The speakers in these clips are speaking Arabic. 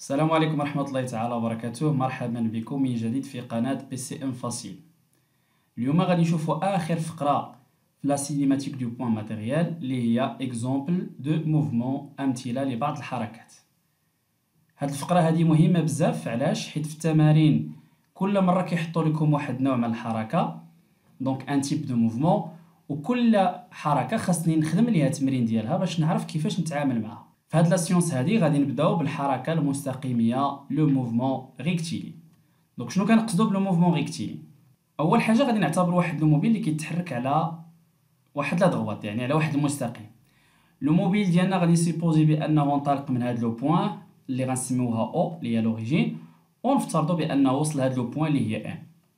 السلام عليكم ورحمة الله تعالى وبركاته. مرحبا بكم من جديد في قناة بي سي ام فاسيل. اليوم غادي نشوفوا آخر فقرة في لا سينيماتيك دو بوان ماتيريال اللي هي اكزومبل دو موفمون، أمثلة لبعض الحركات. هاد الفقرة هادي مهمة بزاف، علاش؟ حيت في التمارين كل مرة كيحطوا لكم واحد النوع من الحركة، دونك ان تيب دو موفمون، وكل حركة خاصني نخدم ليها التمرين ديالها باش نعرف كيفاش نتعامل معها. في هاد لا سيونس هادي غادي نبداو بالحركة المستقيمية، لو موفمون ريكتيلي. دونك شنو كنقصدو بلو موفمون ريكتيلي؟ اول حاجة غادي نعتبر واحد الموبيل اللي كيتحرك على واحد لا دغوات، يعني على واحد المستقيم. لو موبيل ديالنا غادي نسيبوزي بانه انطلق من هاد لو بوين اللي غنسميوها او اللي هي لوريجين، ونفترضوا بانه وصل لهاد لو بوين اللي هي ان.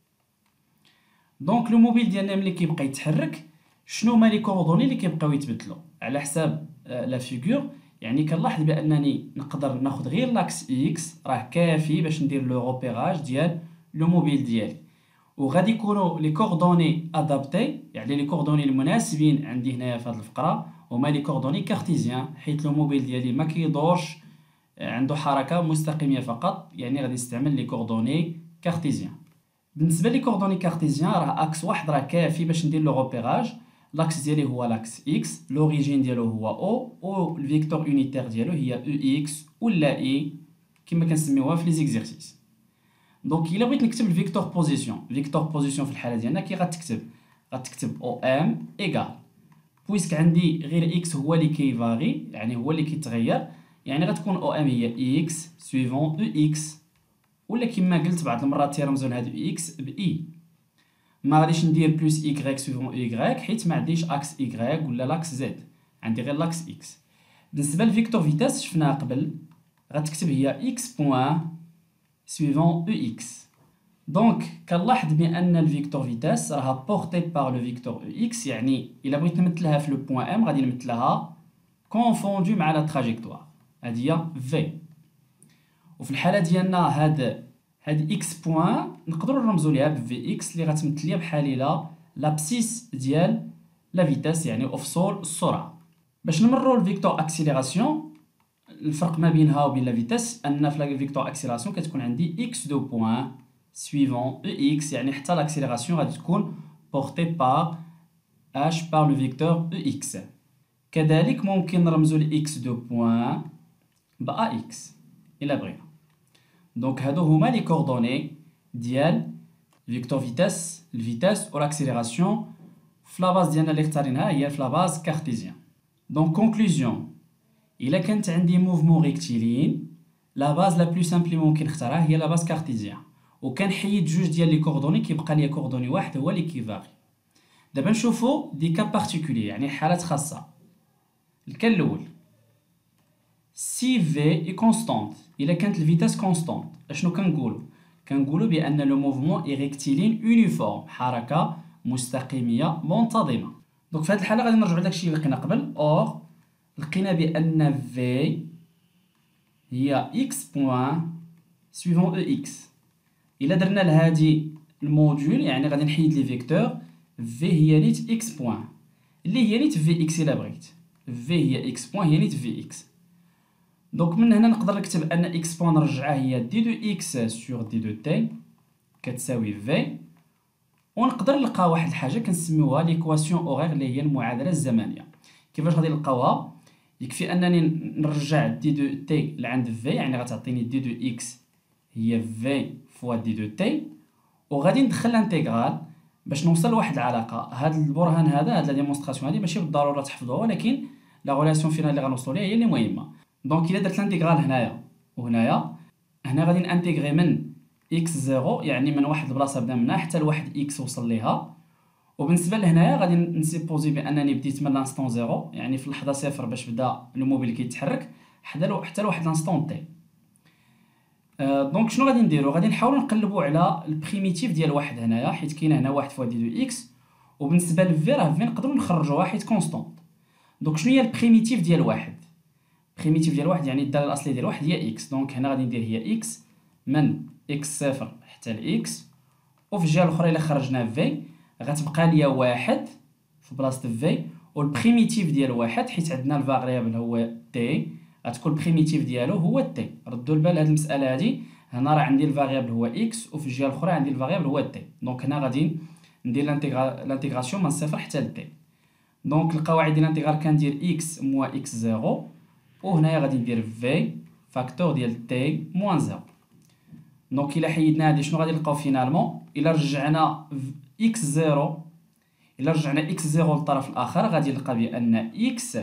دونك لو موبيل ديالنا ملي كيبقى يتحرك، شنو هما لي كوردوني اللي كيبقاو يتبدلوا على حساب لا فيغور؟ يعني كنلاحظ بانني نقدر ناخذ غير لاكس اكس، راه كافي باش ندير لو روبيراج ديال لو موبيل ديالي. وغادي يكونوا لي كوردوني ادابتي، يعني لي كوردوني المناسبين عندي هنايا في هذه الفقره هما لي كوردوني كارتيزيان، حيت لو موبيل ديالي ما كيدورش، عنده حركه مستقيميه فقط، يعني غادي نستعمل لي كوردوني كارتيزيان. بالنسبه لي كوردوني كارتيزيان راه اكس واحد راه كافي باش ندير لو روبيراج. لاكس ديالي هو لاكس اكس، لوريجين ديالو هو او، و الفيكتور يونيتير ديالو هي او اكس ولا اي كما كنسميوها في لي زيكزيرسيس. دونك الا بغيت نكتب الفيكتور بوزيسيون، فيكتور بوزيسيون في الحاله ديالنا كي غتكتب او ام ايغال، بويسك عندي غير اكس هو اللي كيفاغي، يعني هو اللي كيتغير، يعني غتكون او ام هي اكس سويفون او اكس، ولا كما قلت بعض المرات تيرمزون هاد او اكس باي. ما غاديش ندير بلس y سويفون y حيت ما عنديش اكس y ولا لاكس z، عندي غير لاكس x. بالنسبه لفيكتور فيتاس شفناها قبل، غتكتب هي x بوين سويفون x. دونك كنلاحظ بان الفيكتور فيتاس راها بورتي بار لو فيكتور x، يعني الا بغيت نمثلها في لو بوين ام غادي نمثلها كونفوندو مع لا تراجيكتوار، هادي هي v. وفي الحاله ديالنا هاد اكس بوين نقدروا نرمزوا ليها ب في اكس اللي غتمثل ليا بحال الا لابسيس ديال لا فيتاس، يعني افصول السرعه. باش نمروا الفيكتور اكسيليراسيون، الفرق ما بينها وبين لا فيتاس ان في لا فيكتور اكسيليراسيون كتكون عندي اكس دو بوين سويفون او اكس، يعني حتى لاكسيليراسيون غادي تكون بورتي بار اش بار لو فيكتور او اكس. كذلك ممكن نرمزوا لاكس دو بوين با اكس الا بغينا. دونك هادو هما لي كوردوني ديال فيكتور فيتاس، الفيتاس و لاكسيليراسيون في لاباز ديالنا اللي اختارينها هي في لاباز كارتيزيان. دونك كونكلوزيون، الا كانت عندي موفمون ريكتيلين، لا باز لا بلو سامبل اللي ممكن نختارها هي لاباز كارتيزيان، وكنحيد جوج ديال لي كوردوني كيبقى ليا كوردوني واحد هو اللي كيفاغي. دابا نشوفو دي كا بارتيكولي، يعني حالات خاصه. الكال الاول، سي في اي كونستانت، الا كانت الفيتاس كونستانت اشنو كنقولوا بان لو موفمون اي ريكتيلين يونيفورم، حركه مستقيميه منتظمه. دونك في هذه الحاله غادي نرجعوا لداكشي اللي لقينا قبل، اور لقينا بان في هي اكس بوين سويفون او اكس. الا درنا لهادي الموديول يعني غادي نحيد لي فيكتور، في هي نيت اكس بوين اللي هي نيت في اكس، الا بغيت في هي اكس بوين هي نيت في اكس. دونك من هنا نقدر نكتب ان اكس بوين نرجعها هي دي دو اكس سور دي دو تي كتساوي في، ونقدر نلقى واحد الحاجه كنسميوها ليكواسيون اوغير اللي هي المعادله الزمنيه. كيفاش غادي نلقاوها؟ يكفي انني نرجع دي دو تي لعند في، يعني غتعطيني دي دو اكس هي في فوا دي دو تي، وغادي ندخل الانتيغرال باش نوصل لواحد العلاقه. هذا البرهان هاد لا ديمونستراسيون هادي ماشي بالضروره تحفظوها، ولكن لا غولاسيون فينال اللي غنوصلوا ليها هي اللي مهمه. دونك الا درت الانتيغرال هنايا وهنايا، هنا غادي نانتيغري من اكس زيرو، يعني من واحد البلاصه بدا منها حتى لواحد اكس وصل ليها. وبالنسبه لهنايا غادي نسيبوزي بانني بديت من لانستون زيرو، يعني في اللحظه صفر باش بدا الموبيل كيتحرك حتى لواحد لانستون تي. دونك شنو غادي نديرو؟ غادي نحاولوا نقلبوا على البريميتيف ديال واحد هنايا، حيت كاينه هنا واحد فوا دي دو اكس، وبالنسبه لفي راه في نقدروا نخرجوها حيت كونستونت. دونك شنو هي البريميتيف ديال واحد؟ بريميتيف ديال واحد يعني الداله الاصليه ديال واحد هي اكس، دونك هنا غادي ندير هي اكس من اكس صفر حتى لاكس، وفي الجهه الاخرى الا خرجنا في غتبقى ليا واحد في بلاصه في، والبريميتيف ديال واحد حيت عندنا الفاريابل هو تي غتكون بريميتيف ديالو هو تي. ردوا البال هاد المساله هادي، هنا راه عندي الفاريابل هو اكس وفي الجهه الاخرى عندي الفاريابل هو تي. دونك هنا غادي ندير لانتيغراسيون من صفر حتى ل تي. دونك القواعد ديال الانتيغرال كندير اكس موا اكس زيرو، وهنايا غادي ندير في فاكتور ديال تي موان زيرو. دونك الا حيدنا هادي شنو غادي نلقاو فينالمون؟ الا رجعنا اكس زيرو، الا رجعنا اكس زيرو للطرف الاخر غادي نلقى بان اكس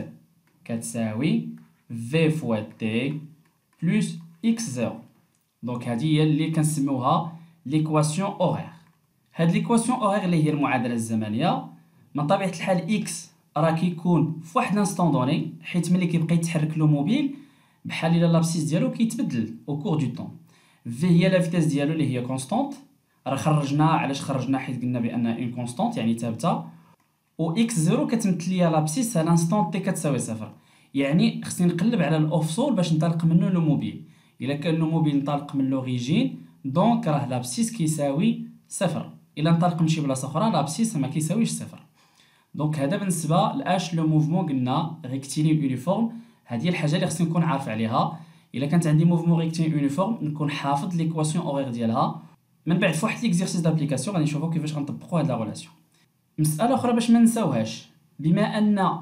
كتساوي في فوا تي بلس اكس زيرو. دونك هادي هي اللي كنسميوها ليكواسيون اوغير. هاد ليكواسيون اوغير اللي هي المعادله الزمنيه، من طبيعه الحال اكس راه كيكون في واحد لانستون دوني، حيت ملي كيبقى يتحرك لو موبيل بحال الا لابسيس ديالو كيتبدل او كور دو طون. في هي لا فيتاس ديالو اللي هي كونستانت، راه خرجنا علاش خرجنا حيت قلنا بان اون كونستانت يعني ثابته، و اكس زيرو كتمثل ليا لابسيس على لانستون تي كتساوي صفر. يعني خصني نقلب على الاوفسول باش نطلق منه لو موبيل. الا كان لو موبيل نطلق من لوريجين دونك راه لابسيس كيساوي صفر، الا نطلق من شي بلاصه اخرى لابسيس ما كيساويش صفر. دونك هذا بالنسبه لاش لو موفمون قلنا ريكتيلين يونيفورم. هذه الحاجه اللي خصني نكون عارف عليها. الا كانت عندي موفمون ريكتيلين يونيفورم نكون حافظ ليكواسيون اوغير ديالها. من بعد في واحد ليكزيرسيس دابليكاسيون غادي نشوفوا كيفاش غنطبقوا هاد لا ريلاسيون. مساله اخرى باش ما نساوهاش، بما ان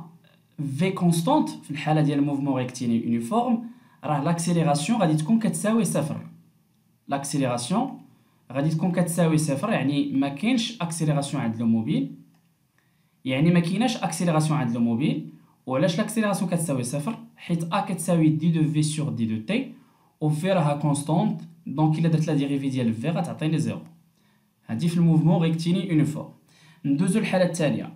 في كونستانت في الحاله ديال الموفمون ريكتيلين يونيفورم راه لاكسيليراسيون غادي تكون كتساوي صفر. لاكسيليراسيون غادي تكون كتساوي صفر، يعني ما كاينش اكسيليراسيون عند لو موبيل، يعني ما كايناش اكسيليراسيون عند لو موبيل. وعلاش لاكسيليراسيون كتساوي صفر؟ حيت ا كتساوي دي دو في سور دي دو تي، و في راها كونستانت، دونك الا درت لا ديريفي ديال في غتعطيني زيرو. هادي في الموفمون ريكتيلين يونيفورم. ندوزو للحاله الثانيه.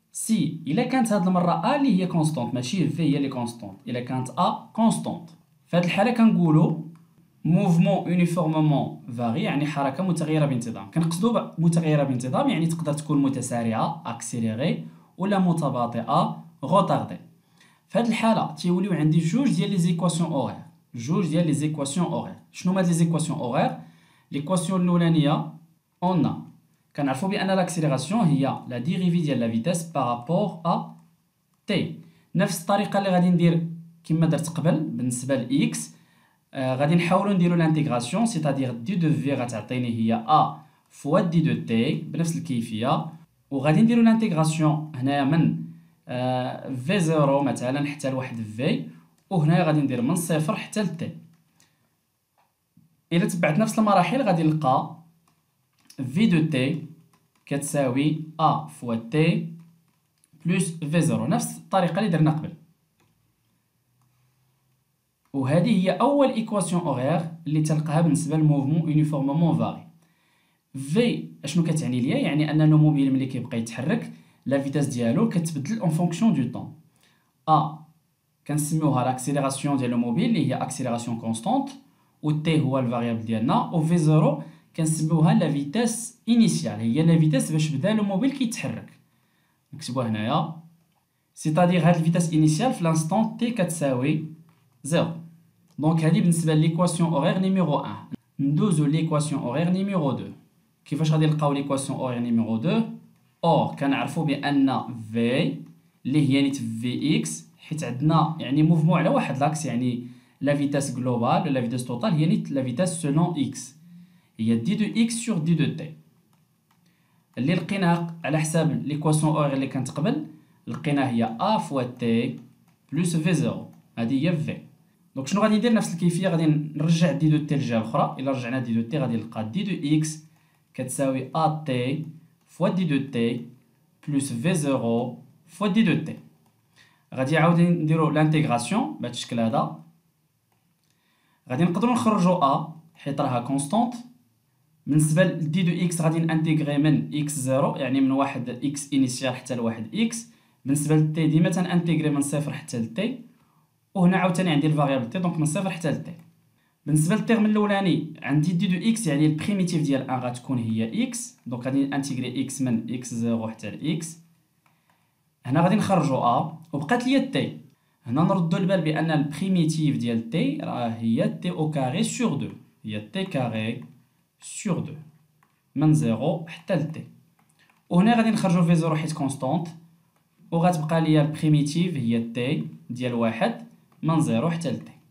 سي الا كانت هاد المره ا اللي هي كونستانت ماشي في هي اللي كونستانت، الا كانت ا كونستانت في هاد الحاله كنقولوا موفمون يونيفورممون فاري، يعني حركه متغيره بانتظام. كنقصدوا متغيره بانتظام يعني تقدر تكون متسارعه اكسيليري ولا متباطئه غوطاردي. في هاد الحاله تيوليو عندي جوج ديال لي زيكواسيون اوغير. جوج ديال لي زيكواسيون اوغير. شنو هما لي زيكواسيون اوغير؟ ليكواسيون الاولانيه اون كنعرفوا بان لاكسيليراسيون هي لا ديريفي ديال لا فيتاس بارابور ا تي. نفس الطريقه اللي غادي ندير كما درت قبل بالنسبه لاكس، غادي نحاولوا نديروا لانتيغراسيون، سيتادير دي دو في غتعطيني هي ا فوا دي دو تي بنفس الكيفيه، وغادي نديروا لانتيغراسيون هنايا من في زيرو مثلا حتى لواحد في، وهنايا غادي ندير من صفر حتى ل تي. الا تبعت نفس المراحل غادي نلقى في دو تي كتساوي ا فوا تي بلس في زيرو، نفس الطريقه اللي درنا قبل. وهذه هي اول ايكواسيون اوغير اللي تلقاها بالنسبه للموفمون يونيفورممون فاري. في اشنو كتعني ليا؟ يعني ان الموبيل ملي كيبقى يتحرك لا فيتاس ديالو كتبدل اون فونكسيون دو طون. ا كنسميوها لاكسيليراسيون ديال الموبيل اللي هي اكسيليراسيون كونستانت، و تي هو الفاريابل ديالنا، و في زيرو كنسميوها لا فيتاس انيسيال، هي لا فيتاس باش بدا لو موبيل كيتحرك. نكتبوها هنايا، سيتادير هاد الفيتاس انيسيال في لانستون تي كتساوي زيرو. دونك هذه بالنسبه ليكواسيون اوغير نيميرو 1. ندوزو ليكواسيون اوغير نيميرو 2. كيفاش غادي نلقاو ليكواسيون اوغير نيميرو 2؟ اور كنعرفوا بان في اللي هي نيت في اكس، حيت عندنا يعني موفمون على واحد لاكس، يعني لا فيتاس جلوبال ولا لا فيتاس توتال هي نيت لا فيتاس سولون اكس، هي دي دو اكس سور دي دو تي. اللي لقيناها على حساب ليكواسيون اوغير اللي كانت قبل، لقيناها هي ا فوا تي بلس في زيرو، هذه هي في. دونك شنو غادي ندير؟ نفس الكيفيه غادي نرجع دي دو تي للجهه الاخرى. الا رجعنا دي دو تي غادي نلقى دي دو اكس كتساوي ا تي فوا دي دو تي بلس في زيرو فوا دي دو تي. غادي عاوتاني نديرو لانتيغراسيون بهذا الشكل هذا. غادي نقدروا نخرجوا ا حيت راها كونستانت. بالنسبه لدي دو اكس غادي نانتيغري من اكس زيرو، يعني من واحد اكس انيسيال حتى لواحد اكس. بالنسبه للتي ديما تنانتيغري من صفر حتى لتي، وهنا عاوتاني عندي الفاريابل تي، دونك من صفر حتى ل تي. بالنسبه للتيرم الاولاني عندي دي دو اكس، يعني البريميتيف ديال ان غتكون هي اكس، دونك غادي نانتيغري اكس من اكس زيرو حتى ل اكس. هنا غادي نخرجوا ا وبقات ليا تي. هنا نردوا البال بان البريميتيف ديال تي راه هي تي او كاري سور 2، هي تي كاري سور 2 من زيرو حتى ل تي. وهنا غادي نخرجوا في زيرو حيت كونستانت، وغتبقى ليا البريميتيف هي تي ديال واحد من زيرو حتى ل تي.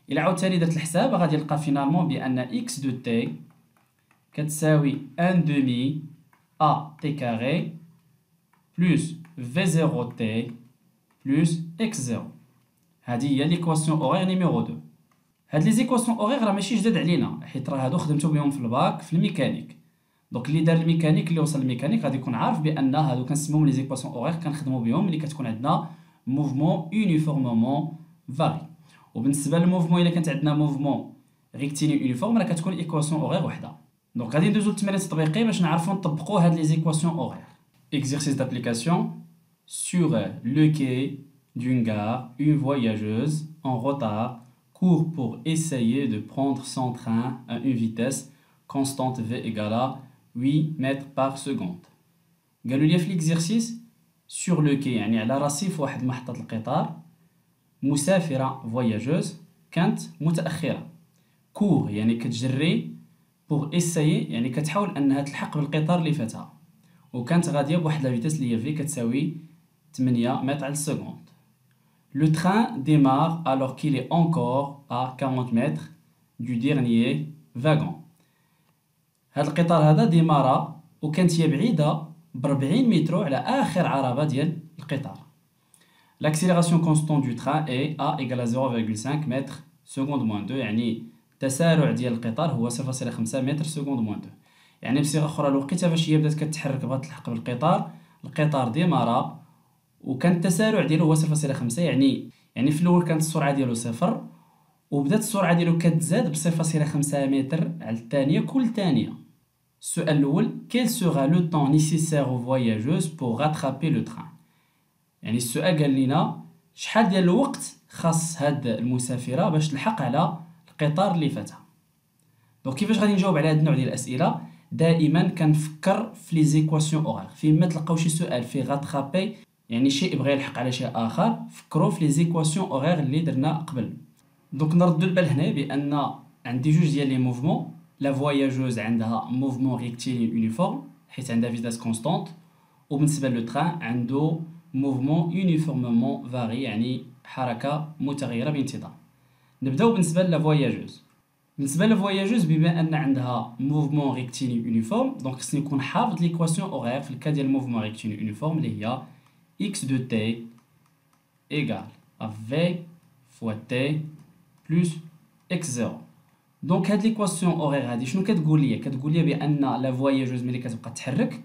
إلا عاوتاني درت الحساب غادي نلقى فينالمون بأن إكس دو تي كتساوي ان دومي أ تي كاري بلوس في زيرو تي بلوس إكس زيرو. هادي هي ليكواسيون أوغيغ نيميرو دو. هاد لي زيكواسيون أوغيغ راه ماشي جداد علينا، حيت راه هادو خدمتو بهم في الباك في الميكانيك. دونك اللي دار الميكانيك اللي وصل للميكانيك غادي يكون عارف بأن هادو كنسميوهم لي زيكواسيون أوغيغ كنخدمو بهم ملي كتكون عندنا موفمون يونيفورمومون فاري. وبالنسبه للموفمون الا كانت عندنا موفمون ريكتيلي يونيفورم راه كتكون ايكواسيون أوغيغ وحده. دونك غادي ندوزو للتمرين التطبيقي باش نعرفو نطبقو هاد لي زيكواسيون أوغيغ. Exercice d'application. Sur le quai d'une gare, une voyageuse en retard court pour essayer de prendre son train à une vitesse constante v égale à 8 mètres par seconde. قالوا لي في l'exercice sur le quai يعني على رصيف واحد محطة القطار مسافرة voyageuse كانت متأخرة. court يعني كتجري pour essayer يعني كتحاول أنها تلحق بالقطار اللي فاتها، وكانت غادية بواحد لا فيتاس اللي هي في كتساوي 8 متر على السكوند. Le train démarre alors qu'il est encore à 40 mètres du dernier wagon. هاد القطار هذا ديمارا وكانت هي بعيدة ب 40 متر على آخر عربة ديال القطار. L'accélération constante du train est a égale à 0,5 mètres seconde moins 2 يعني التسارع ديال القطار هو 0.5 متر سكوند موان 2. يعني بصيغة أخرى الوقيته فاش هي بدات كتحرك بغات تلحق بالقطار، القطار ديمارا وكان التسارع ديالو هو 0.5 يعني في الأول كانت السرعة ديالو 0 وبدات السرعة ديالو كتزاد ب 0.5 متر على الثانية كل ثانية. السؤال الأول quel sera le temps nécessaire aux voyageuses pour rattraper le train. يعني السؤال قال لنا شحال ديال الوقت خاص هاد المسافرة باش تلحق على القطار اللي فاتها. دونك كيفاش غادي نجاوب على هاد النوع ديال الأسئلة؟ دائما كنفكر في لي زيكواسيون أوغيغ. فيما تلقاو شي سؤال فيه غاترابي يعني شيء بغى يلحق على شيء آخر، فكروا في لي زيكواسيون أوغيغ اللي درنا قبل. دونك نردو البال هنا بأن عندي جوج ديال لي موفمون. لا فواياجوز عندها موفمون ريكتيلي يونيفورم حيت عندها فيتاس كونستانت، وبالنسبة لو تران عنده موفمون يونيفورممون فاري يعني حركة متغيرة بانتظام. نبداو بالنسبة لا فواياجوز. بالنسبة للفواياجوز بما أن عندها موفمون ريكتيلي يونيفورم دونك خصني نكون حافظ ليكواسيون أوغيغ في الكا ديال الموفمون ريكتيلي يونيفورم اللي هي x de t égale à v fois t plus x0. دونك هاد ليكواسيون أوغيغ هادي شنو كتقول لي؟ كتقول لي بأن لا فواياجوز ملي كتبقى تحرك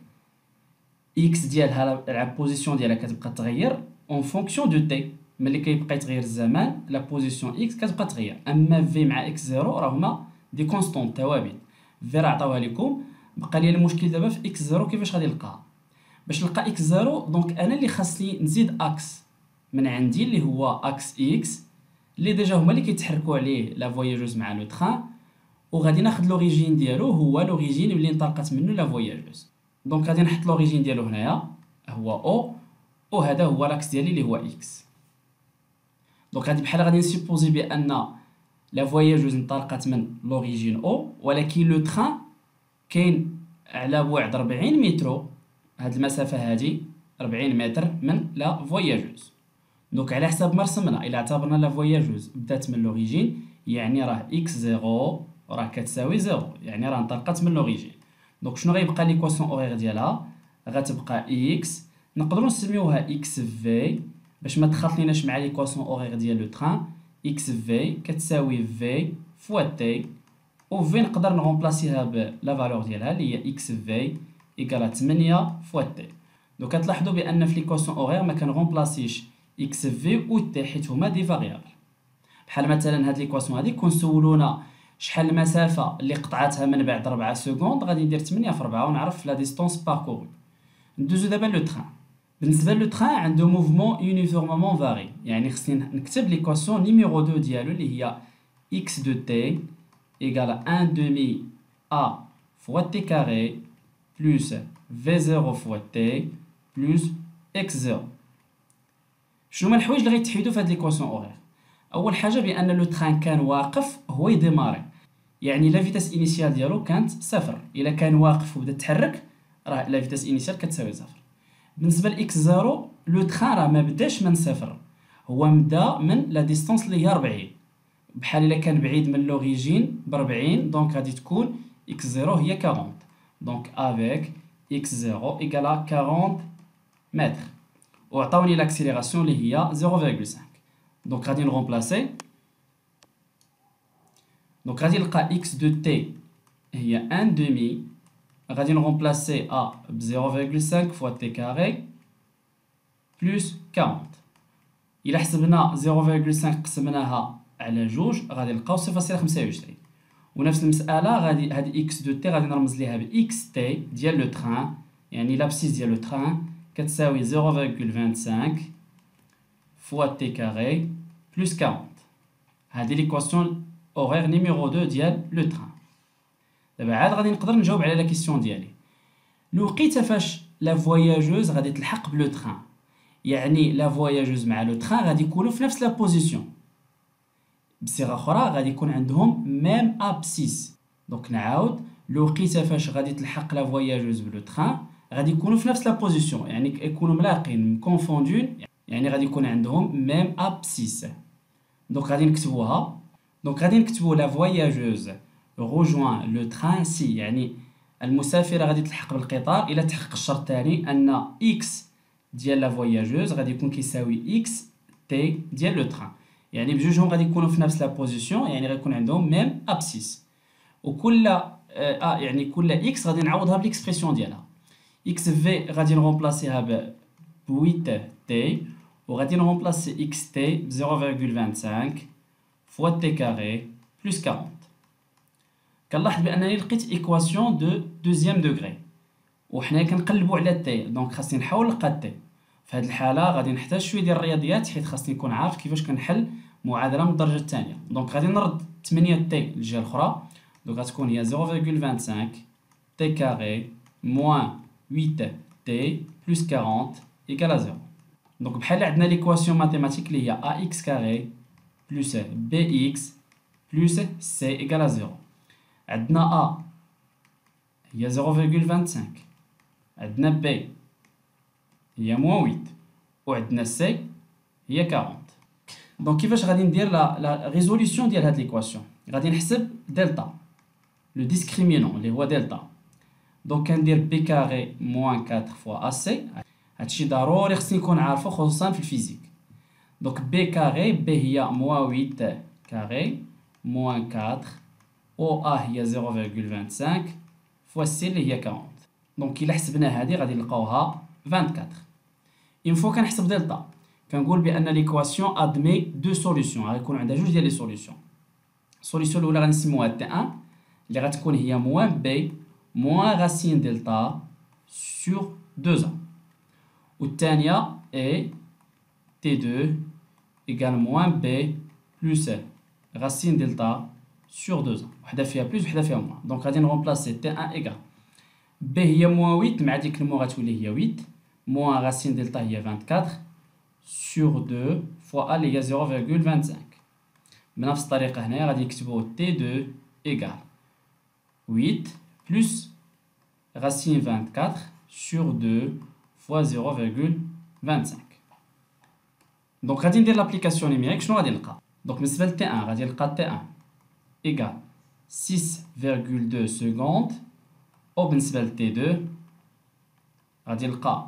x ديالها لا بوزيسيون ديالها كتبقى تغير اون فونكسيون دو t. ملي كيبقى يتغير الزمان لا بوزيسيون x كتبقى تغير، اما v مع x0 راهما دي كونستونط ثوابت. v راه عطاوها لكم، بقى لي المشكل دابا في x0 كيفاش غادي نلقاها. باش نلقى x0 دونك انا اللي خاصني نزيد اكس من عندي اللي هو اكس x اللي ديجا هما اللي كيتحركوا عليه لا فواياجوز مع لو تران، وغادي ناخذ لوريجين ديالو هو لوريجين اللي انطلقت منه لا فواياجوز. دونك غادي نحط لوريجين ديالو هنايا هو او، وهذا هو لاكس ديالي اللي هو x. دونك هادي بحال غادي نسيبوزي بان لا فواياجوز انطلقت من لوريجين او، ولكن لو تران كاين على بعد 40 متر. هاد المسافة هادي 40 متر من لا فواياجوز. دونك على حساب ما رسمنا إلا اعتبرنا لا فواياجوز بدات من لوريجين يعني راه x0 راه كتساوي 0 يعني راه انطلقت من لوريجين. دونك شنو غيبقى ليكواسيون أوغيغ ديالها؟ غتبقى x نقدروا نسميوها xv باش ما تخلطليناش مع ليكواسيون أوغيغ ديال لو تران. xv كتساوي v فوا t و v نقدر نغومبلاسيها بلا فالور ديالها اللي هي xv إيكالا 8 فوا تي. دونك كتلاحظوا بأن في ليكواسيون أوغيغ ما كنغومبلاسيش إكس في و تي حيت هما دي فاريابل. بحال مثلا هاد ليكواسيون هادي كون سولونا شحال المسافة اللي قطعتها من بعد 4 سكوند غادي ندير 8 في 4 ونعرف لا ديستونس باركورو. ندوزو دابا لو تران. بالنسبة لو تران عنده موفمون يونيفورممون فاري يعني خصني نكتب ليكواسيون نيميرو 2 ديالو اللي هي إكس دو تي إيكالا 1 دومي أ فوا تي كاري plus v0 fois t plus x0. شنو هما الحوايج اللي غيتحيدوا في هاد ليكواسيون أوغيغ؟ اول حاجه بان لو تران كان واقف هو يديماري، يعني لا فيتاس انيسيال ديالو كانت صفر. الا كان واقف وبدا يتحرك راه لا فيتاس انيسيال كتساوي صفر. بالنسبه لاكس 0 لو تران راه ما بداش من صفر، هو بدا من لا ديستونس اللي هي 40 بحال الا كان بعيد من لوريجين ب 40 دونك غادي تكون x0 هي 40 دونك افيك x0 ايكال 40 متر وعطاوني لاكسيليراسيون اللي هي 0.5 دونك غادي نغومبلاسي دونك غادي نلقى x دو t هي 1 demi غادي نغومبلاسي a ب 0.5 فوا t كاري بلس 40 إلا حسبنا 0.5 قسمناها على جوج غادي نلقاو 0.25 ونفس المسألة غادي هاد x دو t غادي نرمز ليها ب xt ديال لو تران يعني لابسيس ديال لو تران كتساوي 0.25 فوا t كاري بلس 40 هادي ليكواسيون اورير نيميرو 2 ديال لو تران. دابا عاد غادي نقدر نجاوب على لا كيسيون ديالي. الوقيته فاش لا فواياجوز غادي تلحق بلو تران يعني لا فواياجوز مع لو تران غادي يكونوا في نفس لا بوزيسيون بصيغه اخرى غادي يكون عندهم ميم ابسيس دونك نعاود الوقيته فاش غادي تلحق لا فواياجوز بلو تران غادي يكونوا في نفس لا بوزيسيون يعني يكونوا ملاقين كونفوندون يعني غادي يكون عندهم ميم ابسيس دونك غادي نكتبوها دونك غادي نكتبوا لا فواياجوز rejoint لو تران سي يعني المسافره غادي تلحق بالقطار الى تحقق الشرط الثاني ان اكس ديال لا فواياجوز غادي يكون كيساوي اكس تي ديال لو تران يعني بجوجهم غادي يكونوا في نفس لا بوزيسيون يعني غيكون عندهم ميم ابسيس وكل يعني كل اكس غادي نعوضها بالاكسبرسيون ديالها اكس في غادي نغومبلاسيها ب 8 تي وغادي نغومبلاسي اكس تي ب 0.25 فوا تي كاري بلس 40 كنلاحظ بانني لقيت ايكواسيون دو دوزيام دوغري وحنا كنقلبوا على تي دونك خاصني نحاول نلقى تي في هذه الحاله غادي نحتاج شويه ديال الرياضيات حيت خاصني نكون عارف كيفاش كنحل معادله من الدرجه الثانيه دونك غادي نرد 8 تي للجهه الاخرى دونك غتكون هي 0.25 تي كاري موان 8 تي بلس 40 ايكال 0 دونك بحال عندنا ليكواسيون ماتيماتيك اللي هي ا اكس كاري بلس بي اكس بلس سي ايكال 0 عندنا ا هي 0.25 عندنا بي هي موان 8 وعندنا سي هي 40 دونك كيفاش غادي ندير لا ريزوليسيون ديال هاد ليكواسيون غادي نحسب دلتا لو ديسكريمينون اللي هو دلتا دونك كندير بي كاري موان 4 فوا ا سي هادشي ضروري خصني نكون عارفو خصوصا في الفيزيك دونك بي كاري بي هي موان 8 كاري موان 4 و ا هي 0.25 فوا سي اللي هي 40 دونك الا حسبنا هادي غادي نلقاوها 24 اون فوا كنحسب دلتا كنقول بان ليكواسيون ادمي دو سوليوشن غيكون عندها جوج ديال لي سوليوشن السوليوشن الاولى غنسموها تي 1 اللي غتكون هي موان بي موان راسين دلتا سور 2 والثانيه اي تي 2 ايكال موان بي بلس راسين دلتا سور 2 وحده فيها بلس وحده فيها موان دونك غادي نغومبلاسي تي 1 ايكال بي هي موان 8 مع ديك المو غتولي هي 8 موان راسين دلتا هي 24 sur 2 fois a اللي هي 0.25 بنفس الطريقة هنايا غادي نكتبو T2 égale 8 plus racine 24 sur 2 fois 0.25 دونك غادي ندير لابليكاسيون نيميريك شنو غادي نلقى دونك بالنسبة ل T1 غادي نلقى T1 égale 6.2 secondes وبالنسبة ل T2 غادي نلقى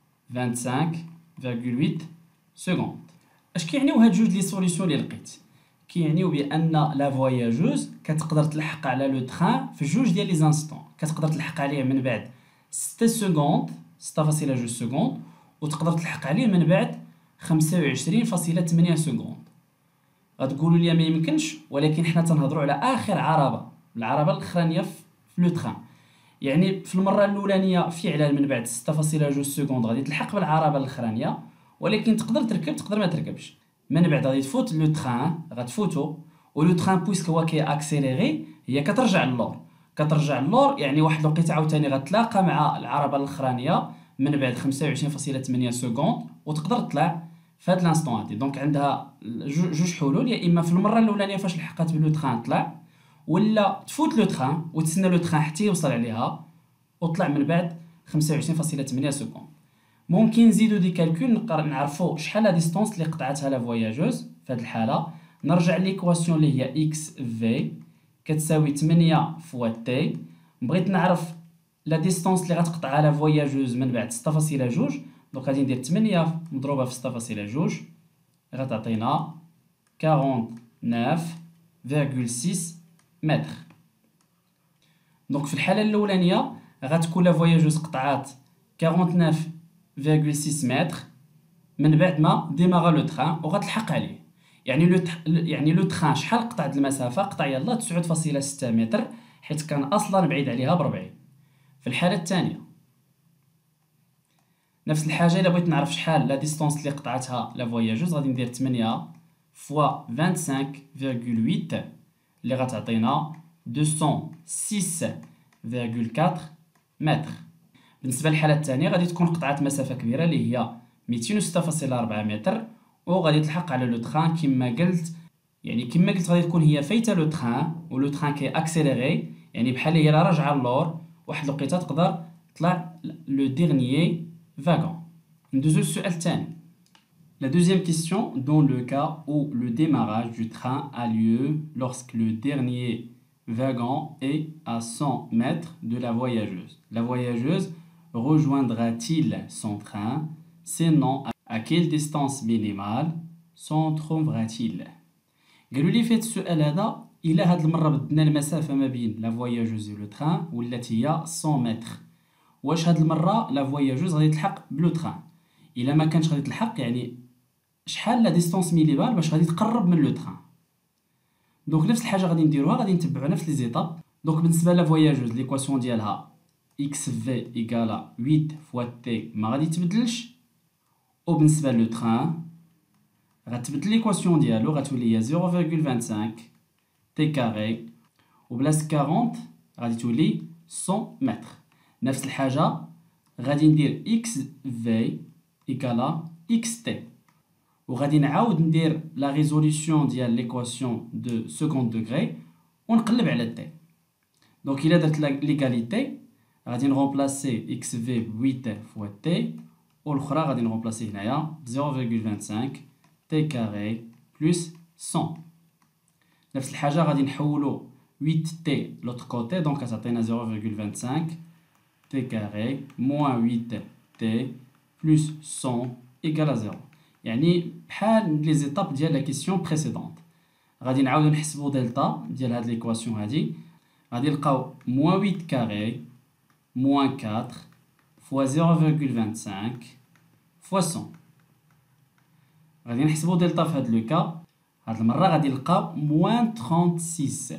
25.8 سكوند اش كيعنيو هاد جوج لي سوليوشن اللي لقيت كيعنيو بان لا فواياجوز كتقدر تلحق على لو تران في جوج ديال لي زانستون كتقدر تلحق عليه من بعد 6 سكوند 6.2 سكوند وتقدر تلحق عليه من بعد 25.8 سكوند غتقولوا لي ما يمكنش ولكن حنا تنهضروا على اخر عربه العربه الاخرانيه في لو تران يعني في المره الاولانيه فعلا من بعد 6.2 سكوند غادي تلحق بالعربه الاخرانيه ولكن تقدر تركب تقدر ما تركبش من بعد غادي تفوت لو تران غتفوتو ولو تران بويسك هو كي اكسيليري هي كترجع للور يعني واحد الوقيته عاوتاني غتلاقى مع العربه الاخرانيه من بعد 25.8 سكوند وتقدر تطلع في هاد لانستون هادي دونك عندها جوج حلول يا اما في المره الاولانيه فاش لحقات بلو تران طلع ولا تفوت لو تران وتسنى لو تران حتى يوصل عليها وطلع من بعد 25.8 سكوند ممكن نزيدو دي كالكول نعرفو شحال لا ديستونس اللي قطعتها لا فواياجوز في هاد الحاله نرجع ليكواسيون اللي هي اكس في كتساوي 8 فوا تي. بغيت نعرف لا ديستونس اللي غتقطعها لا فواياجوز من بعد 6.2. دونك غادي ندير 8 مضروبه في 6.2 غتعطينا 49.6 متر. دونك في الحاله الاولانيه غتكون لا فواياجوز قطعات 49.6 متر من بعد ما ديماغا لو تران وغتلحق عليه. يعني لو تران شحال قطع هاد المسافه؟ قطع يلاه 9.6 متر حيت كان اصلا بعيد عليها ب 40. في الحاله الثانيه نفس الحاجه، الا بغيت نعرف شحال لا ديستونس اللي قطعتها لا فواياجوز غادي ندير 8 فوا 25.8 اللي غتعطينا 206.4 متر. بالنسبه للحاله الثانيه غادي تكون قطعت مسافه كبيره اللي هي 206.4 متر وغادي تلحق على لو تران كما قلت. كما قلت غادي تكون هي فايته لو تران ولو تران كي اكسيليري، بحال هي راجعه للور. واحد الوقيته تقدر تطلع لو ديرنيي vagon. ندوزو للسؤال الثاني. La deuxième question, dans le cas où le démarrage du train a lieu lorsque le dernier wagon est à 100 mètres de la voyageuse. La voyageuse rejoindra-t-il son train? Sinon, à quelle distance minimale s'en trouvera-t-il? قالوا لي في هذا السؤال هذا إلا هاد المرة بدنا المسافة ما بين لا فواياجوز و لو تران والتي هي 100 متر. واش هاد المره لا فواياجوز غادي تلحق بلو تران؟ الا ما كانش غادي تلحق شحال لا ديستونس مينيمال باش غادي تقرب من لو تران؟ دونك نفس الحاجه غادي نديروها، غادي نتبعوا نفس لي زيتاب. دونك بالنسبه لا فواياجوز ليكواسيون ديالها اكس في ايكالا 8 فوا تي ما غادي تبدلش. وبالنسبه لو تران غتبدل ليكواسيون ديالو غتولي هي 0.25 تي كاري وبلاصه 40 غادي تولي 100 متر. نفس الحاجه غادي ندير اكس في ايكالا اكس تي وغادي نعاود ندير لا ريزوليسيون ديال ليكواسيون دو سكوند دوغري ونقلب على تي. دونك الا درت ليغاليتي غادي نرومبلاسي اكس في ب 8 فوا تي والاخرى غادي نرومبلاسي هنايا 0.25 تي كاري بلس 100. نفس الحاجه غادي نحولو 8 تي لوتر كوتي دونك كتعطينا 0.25 t carré moins 8t plus 100 égale à 0. بحال لي زيتاب ديال لا كيسيون بريسيدونت. غادي نعاودو نحسبو دلتا ديال هاد ليكواسيون هادي. غادي نلقاو moins 8 carré moins 4 fois 0.25 fois 100. غادي نحسبو دلتا في هاد لو كا. هاد المره غادي نلقاو moins 36.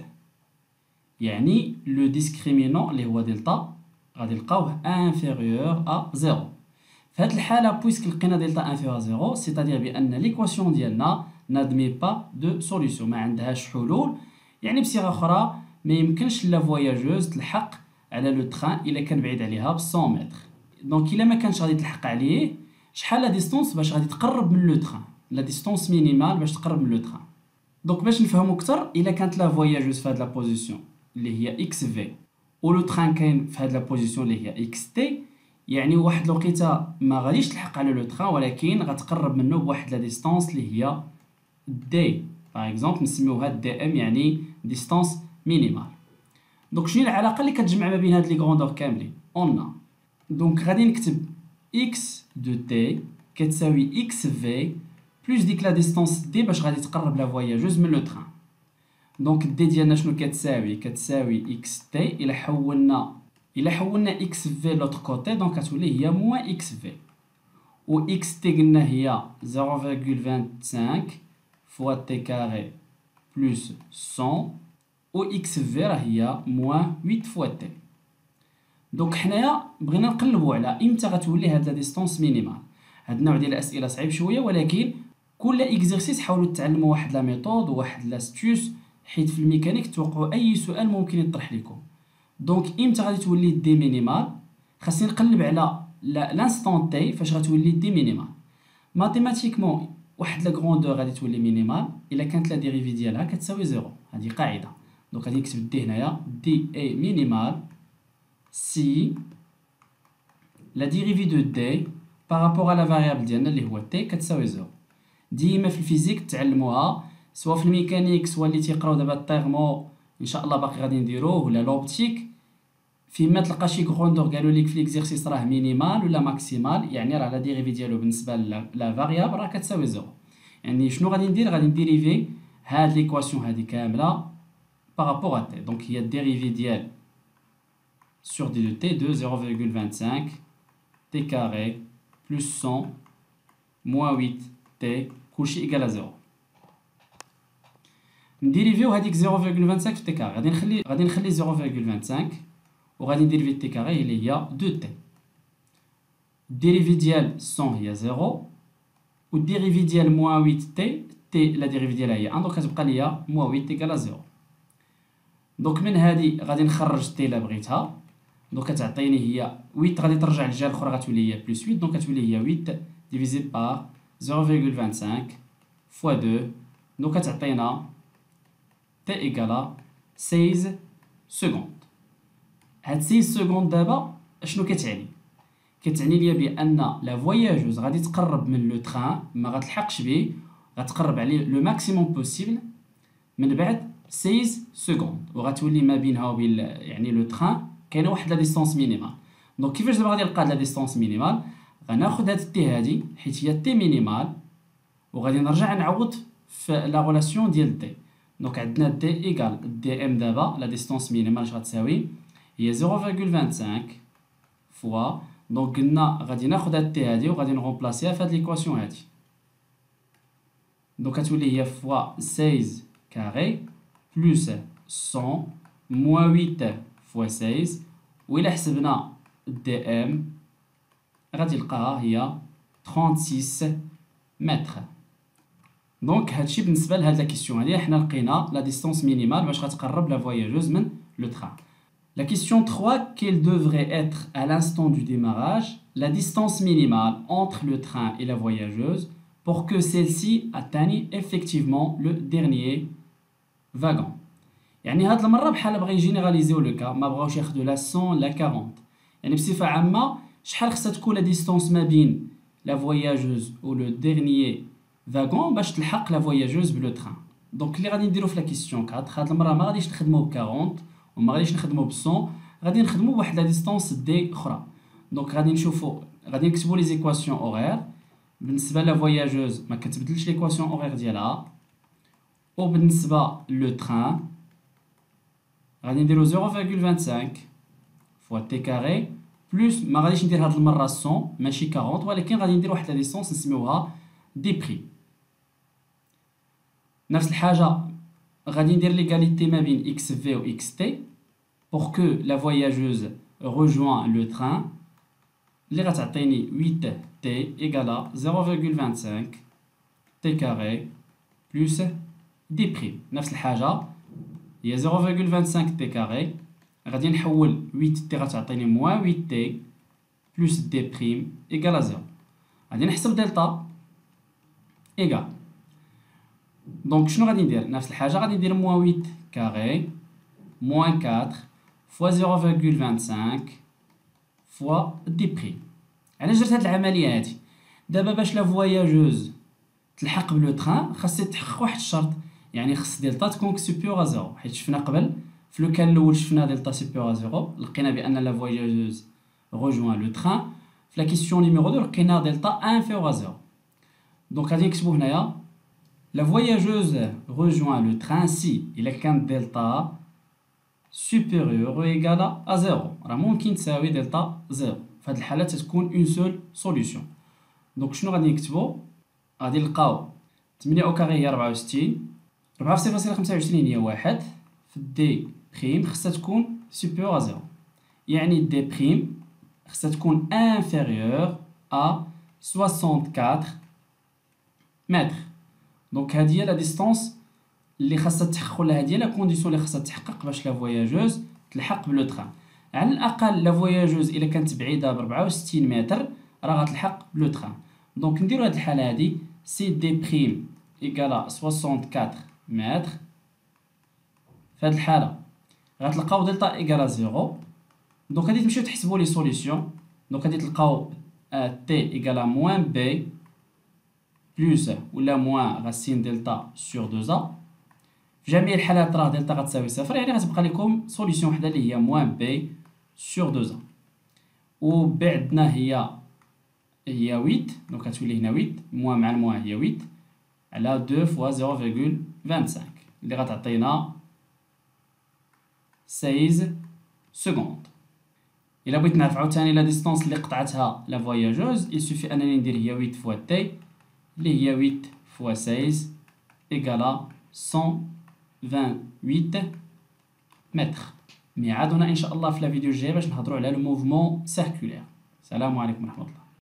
لو ديسكريمينون اللي هو دلتا غادي نلقاوه انفيريور ا 0. في هذه الحاله بويسك لقينا دلتا انفيريور ا 0 سيتادير بان ليكواسيون ديالنا نادمي با دو سوليوشن، ما عندهاش حلول. بصيغه اخرى ما يمكنش لا فواياجوز تلحق على لو تران الا كان بعيد عليها ب 100 متر. دونك الا ما كانش غادي تلحق عليه شحال لا ديستونس باش غادي تقرب من لو تران؟ لا ديستونس مينيمال باش تقرب من لو تران. دونك باش نفهمو اكثر، الا كانت لا فواياجوز في هذه لا بوزيسيون اللي هي اكس في ولو تران كاين في هاد لا بوزيسيون اللي هي اكس تي، واحد الوقيته ما غاديش تلحق على لو تران ولكن غتقرب منه بواحد لا ديستونس اللي هي دي باغ اكزومبل نسميوها دي ام، ديستونس مينيمال. دونك شنو العلاقه اللي كتجمع ما بين هاد لي غروندور كاملين؟ اون دونك غادي نكتب اكس دو تي كتساوي اكس في بلس ديك لا ديستونس دي باش غادي تقرب لا فواياجوز من لو تران. دونك دي ديالنا شنو كتساوي اكس تي الا حولنا اكس في لوتر كوتي دونك كتولي هي موان اكس في و اكس تي قلنا هي 0.25 فوا تي كاري بلس 100 و اكس في راه هي موان 8 فوا تي. دونك حنايا بغينا نقلبوا على امتى غتولي هاد لا ديستونس مينيمال. هاد النوع ديال الاسئله صعيب شويه ولكن كل اكزرسيس حاولوا تعلموا واحد لا ميثود وواحد لاستيوس حيت في الميكانيك توقعوا اي سؤال ممكن يطرح لكم. دونك امتى غادي تولي دي مينيمال؟ خاصني نقلب على لانستون تي فاش غتولي دي مينيمال. ماتيماتيكمون واحد لا غروندور غادي تولي مينيمال الا كانت لا ديريفي ديالها كتساوي زيرو. هذه قاعده. دونك غادي نكتب دي هنايا دي اي مينيمال سي لا ديريفي دو دي بارابور على لا فاريابل ديالنا اللي هو تي كتساوي زيرو. ديما في الفيزيك تعلموها سواء في الميكانيك سواء اللي تيقراو دابا التيرمو ان شاء الله باقي غادي نديروه ولا لوبتيك فيما تلقى شي غروندور قالوا لك في ليكزيرسيس راه مينيمال ولا ماكسيمال يعني راه لا ديريفي ديالو بالنسبه لا فاريابل راه كتساوي زيرو يعني شنو غادي ندير غادي نديريفي هاد ليكواسيون هادي كامله بارابور ا تي دونك هي الديريفي ديال sur d de t2 0,25 t carré plus 100 moins 8t كلشي ايكال à 0 نديريفيو هذيك 0,25 في t carré غادي نخلي 0,25 وغادي ندير في t carré اللي هي 2t الديريفي ديال 100 هي 0 والديريفي ديال moins 8t t لا ديريفي ديالها هي 1 دونك كتبقى ليا moins 8 ايكال à 0 دونك من هذه غادي نخرج t الا بغيتها دونك كتعطيني هي 8 غادي ترجع للجهه الاخرى غتولي هي بلس 8 دونك كتولي هي 8 ديفيزي بار 0,25 فوا 2 دونك كتعطينا t ايكالا 16 سكوند هاد 16 سكوند دابا اشنو كتعني ليا بان لا فواياجوز غادي تقرب من لو تران ما غتلحقش بيه غتقرب عليه لو ماكسيموم بوسيبل من بعد 16 سكوند وغتولي ما بينها وبين يعني لو تران كاينه واحد لا ديستونس مينيمال دونك كيفاش دابا غادي نلقى لا ديستونس مينيمال غناخذ هاد تي هادي حيت هي تي مينيمال وغادي نرجع نعوض في لا ريلاسيون ديال تي دونك عندنا دي ايكال دي ام دابا لا ديستونس مينيمال اش غتساوي هي 0,25 فوا دونك قلنا غادي ناخذ هاد تي هادي وغادي نغومبلاسيها في هاد ليكواسيون هادي دونك كتولي هي فوا 16 كاري بلس 100 موان 8 فوا 16 وإلا حسبنا دي ام غادي نلقاها هي 36 متر دونك هادشي بالنسبه لهاد لا كيسيون هادي حنا لقينا لا ديستونس مينيمال باش غتقرب لا فواياجوز من لو تران. La question 3, quelle devrait être à l'instant du démarrage la distance minimale entre le train et la voyageuse pour que celle-ci atteigne effectivement le dernier wagon. يعني هاد المره بحال بغا يجينيراليزيو لو كا ما بغاوش ياخذوا لا 100 لا 40 يعني بصفه عامه شحال خصها تكون لا ديستونس ما بين لا فواياجوز و لو ديرنيي فاغون باش تلحق لا فواياجوز بلو تران دونك اللي غادي نديرو في لا كيسيون 4 هاد المره ما غاديش نخدمو ب 40 وما غاديش نخدمو ب 100 غادي نخدمو بواحد لا ديستونس دي اخرى دونك غادي نشوفو غادي نكتبو لي زيكواسيون اورير بالنسبه لا فواياجوز ما كتبدلش ليكواسيون اورير ديالها وبالنسبه لو تران غادي نديرو 0,25 فوا تي كاري بلس ما غاديش ندير هاد المره 100 ماشي 40 ولكن غادي ندير واحد لا ديستونس نسميوها دي بري نفس الحاجه غادي ندير ليغاليتي ما بين اكس في و اكس تي pour que la voyageuse rejoint le train اللي غتعطيني 8 t égale 0,25 t carré plus دي بري نفس الحاجه هي 0,25 t carré غادي نحول 8 t غتعطيني موان 8 t plus دي بريم égale 0 غادي نحسب دلتا ايغال دونك شنو غادي ندير نفس الحاجه غادي ندير موان 8 كاري موان 4 فوا 0,25 فوا دي بريم علاش درت هاد العمليه هادي دابا باش لا فواياجوز تلحق بلو تران خاصها تحقق واحد الشرط يعني خص دلتا تكون سوبيور ا 0 حيت شفنا قبل في لو كان الاول شفنا دلتا سوبيور ا 0 لقينا بان لا فواياجوز rejoint le train في لا كيسيون نيميرو 2 لقينا دلتا انفيور ا 0 دونك غادي نكتبو هنايا la voyageuse rejoint le train si il a qu'un delta supérieur ou égal à 0 راه ممكن تساوي دلتا 0 في هذه الحاله تكون اون سول سوليوشن دونك شنو غادي نكتبو غادي نلقاو 8 او كاري هي 64 4 في 0.25 هي 1 في دي بريم خصها تكون supérieur à 0 يعني دي بريم خصها تكون inférieur à 64 متر دونك هذه هي لا ديستونس اللي خاصها تحقق لها هذه لا كونديسيون اللي خاصها تحقق باش لا فواياجوز تلحق بلو تران على الاقل لا فواياجوز الا كانت بعيده ب 64 متر راه غتلحق بلو تران دونك نديرو هذه الحاله هذه سي دي بريم ايكالا 64 متر في هذه الحاله غتلقاو دلتا ايكالا 0 دونك غادي تمشيو تحسبوا لي سوليسيون دونك غادي تلقاو تي ايكالا موان بي بلوس ولا موان غاسين دلتا سور 2 في جميع الحالات راه دلتا غتساوي صفر، يعني غتبقى لكم سوليسيون وحده اللي هي موان بي سور 2. و بي عندنا هي 8، دونك غتولي هنا 8 موان مع الموان هي 8 على 2 فوا 0.25 اللي غتعطينا 16 سكوند. الا بغيت نعرف عاوتاني لا ديستونس اللي قطعتها لا فواياجوز يسوفي انني ندير هي 8 فوا تي اللي هي 8 فوا 16 ايكالا 128 متر. ميعادنا ان شاء الله في لا فيديو الجايه باش نهضروا على الموفمون سيركولير. السلام عليكم ورحمه الله.